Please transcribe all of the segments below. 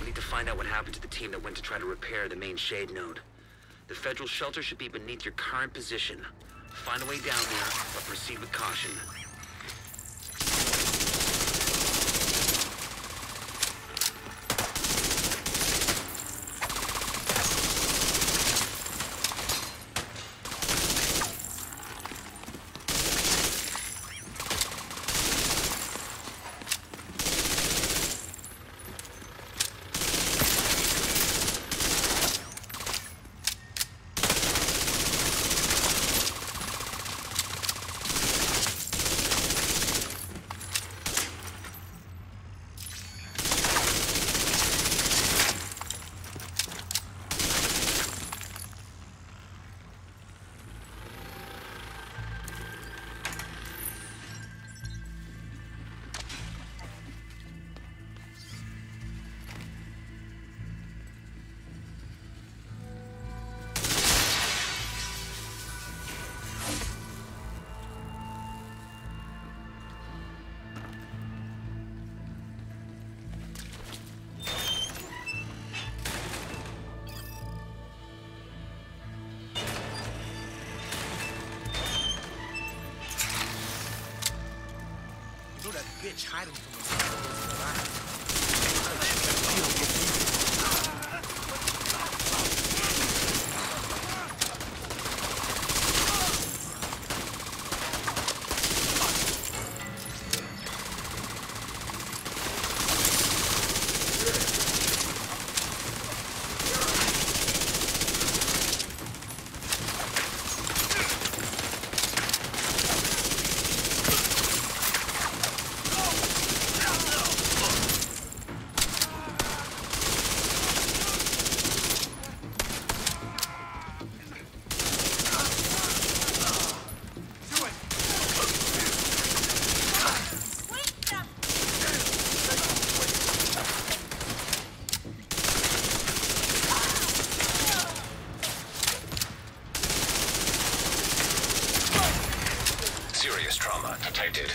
We need to find out what happened to the team that went to try to repair the main shade node. The federal shelter should be beneath your current position. Find a way down there, but proceed with caution. That bitch hiding from us. Serious trauma detected.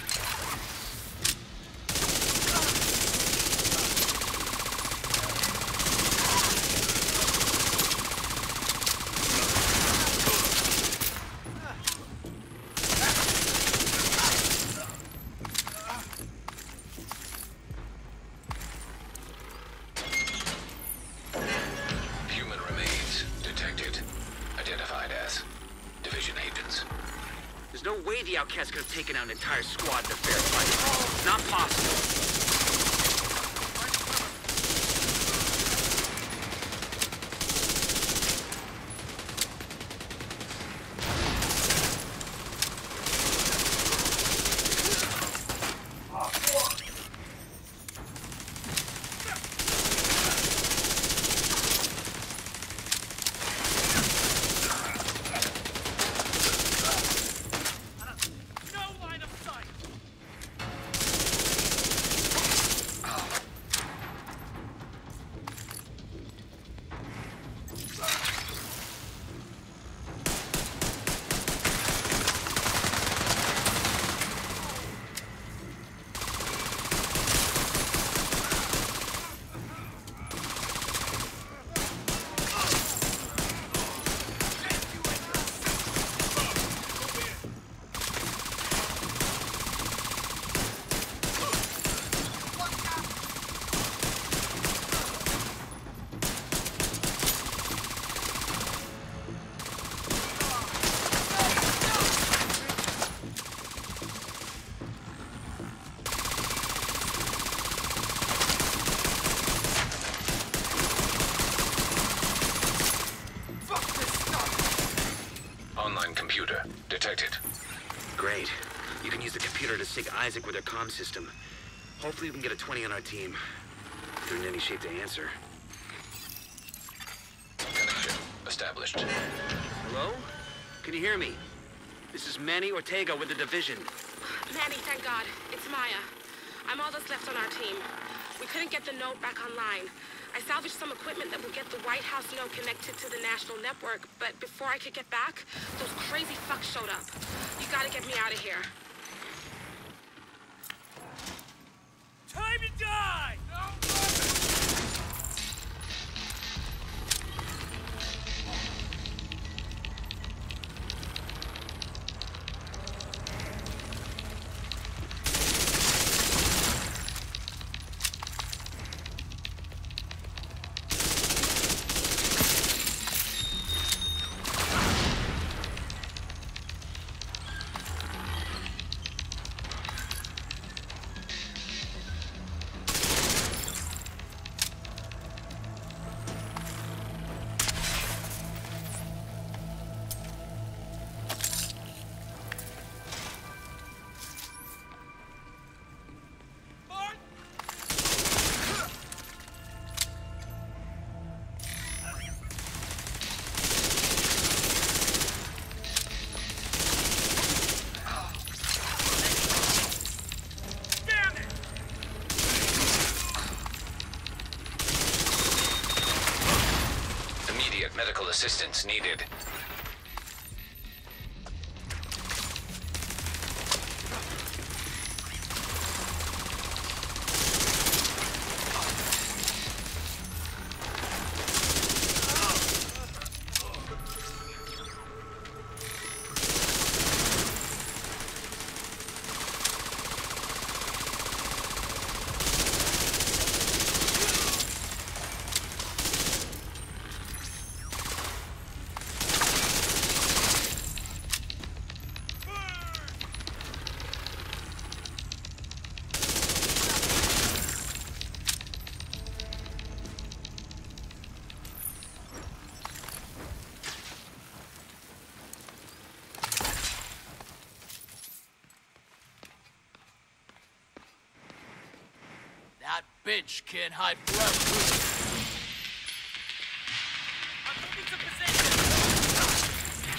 Human remains detected. Identified as Division agents. There's no way the outcasts could have taken out an entire squad in a fair fight. Not possible. Online computer detected. Great. You can use the computer to sync Isaac with their comm system. Hopefully we can get a 20 on our team. If they're in any shape to answer. Connection established. Hello? Can you hear me? This is Manny Ortega with the Division. Manny, thank God. It's Maya. I'm all that's left on our team. We couldn't get the node back online. I salvaged some equipment that will get the White House node connected to the national network, but before I could get back, those crazy fucks showed up. You gotta get me out of here. Time to die! Medical assistance needed. That bitch can't hide forever. I'm moving to position.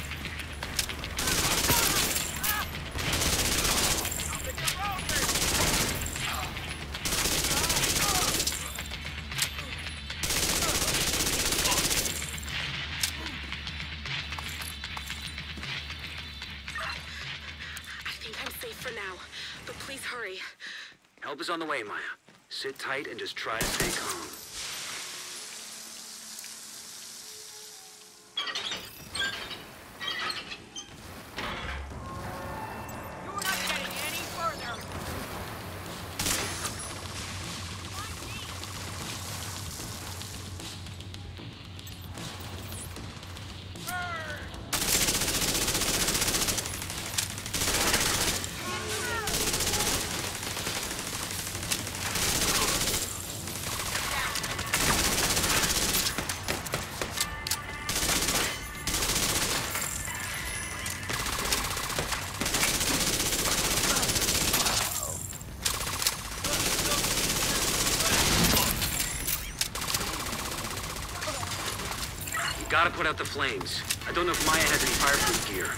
I think I'm safe for now, but please hurry. Help is on the way, Maya. Sit tight and just try to stay calm. You're not getting any further. Gotta put out the flames. I don't know if Maya has any fireproof gear.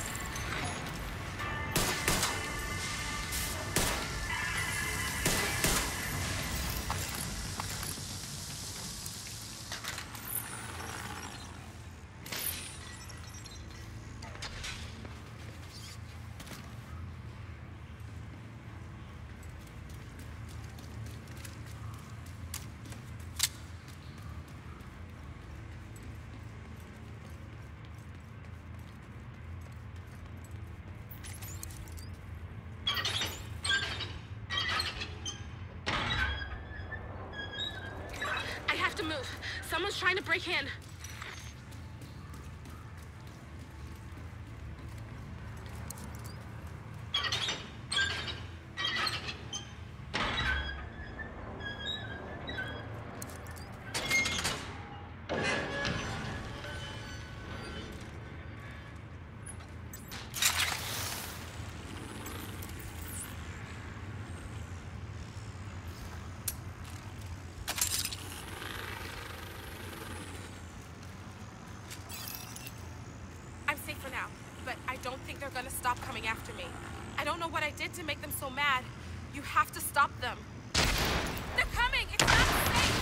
I have to move. Someone's trying to break in. I'm safe for now, but I don't think they're gonna stop coming after me. I don't know what I did to make them so mad. You have to stop them. They're coming! It's not safe!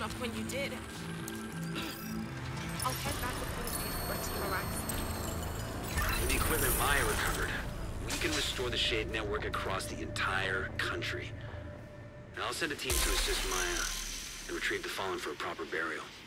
enough when you did. I'll head back with what is needed for Team arrives. With the equipment Maya recovered, we can restore the Shade network across the entire country. And I'll send a team to assist Maya and retrieve the fallen for a proper burial.